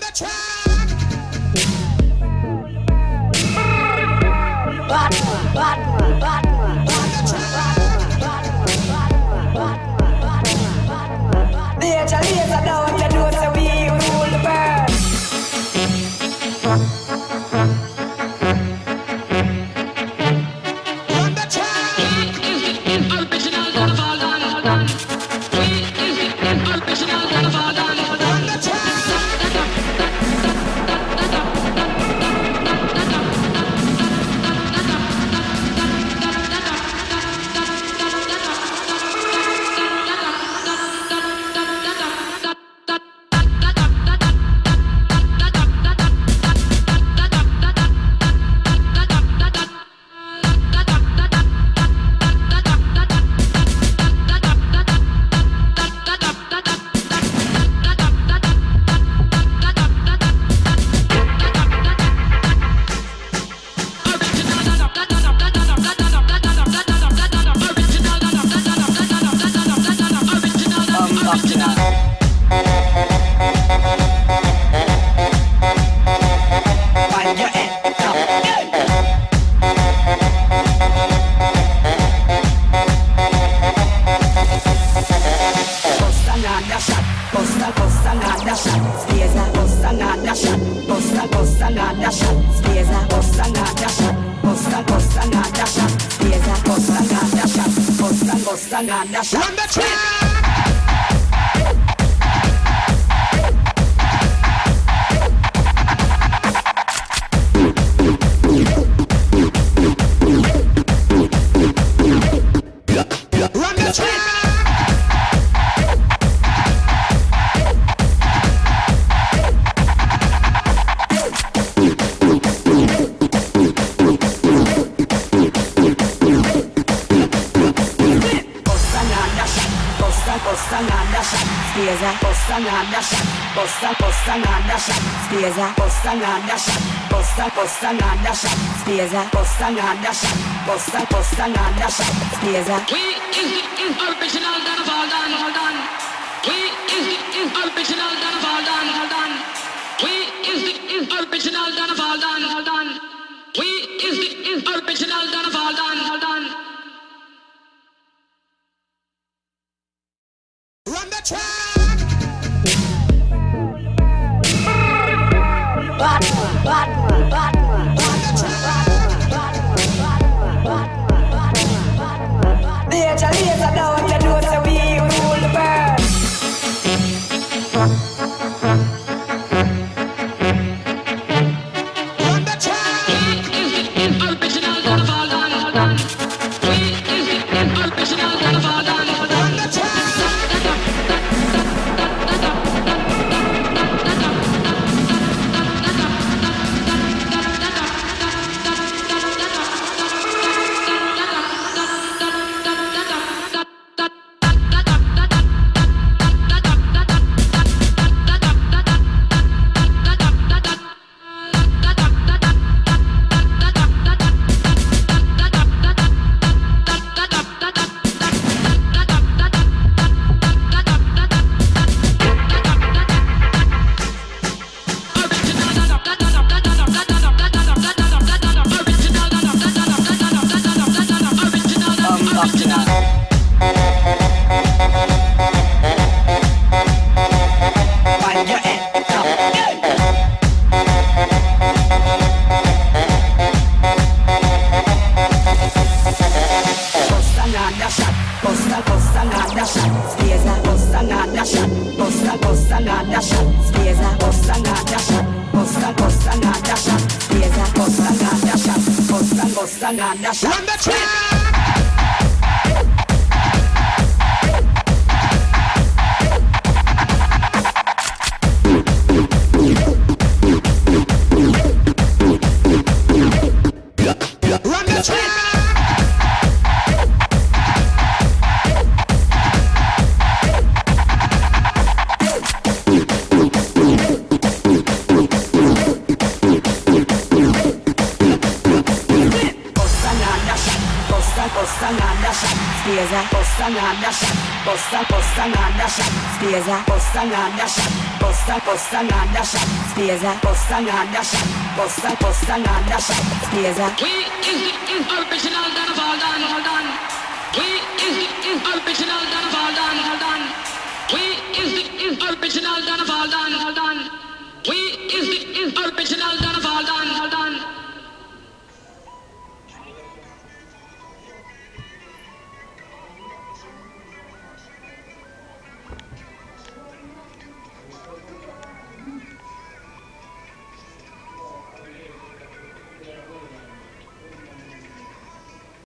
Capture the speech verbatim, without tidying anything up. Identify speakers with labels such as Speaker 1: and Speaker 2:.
Speaker 1: the track. Batman, Batman, Batman, Batman. Danger, laser down, you know so we rule the bird. Run the track. Original gonna fall down. Original gonna fall down. Run the track. Run the track! Bossa, bossa, nada shot, spesa, bossa, nada shot, bossa, bossa, nada shot, spesa, bossa, nada shot, bossa, bossa, nada shot, spesa. We is the original done fall down, fall down. We is the original done fall down, fall down. We is the original done fall down, fall down. We is the original done fall down, fall down. Run the track. Batman, Batman, Batman, Batman. Danger, laser down, you know so we rule the bird. Run the track. We is the original gonna fall down, fall down. We is the original gonna fall down, fall down. Run the track. Run the track! another shot. Bust a bust another shot. Spaza, bust another shot. Bust a bust another shot. Spaza, bust another shot. Bust a bust another shot. Spaza.
Speaker 2: We is the original dance all done, all done. We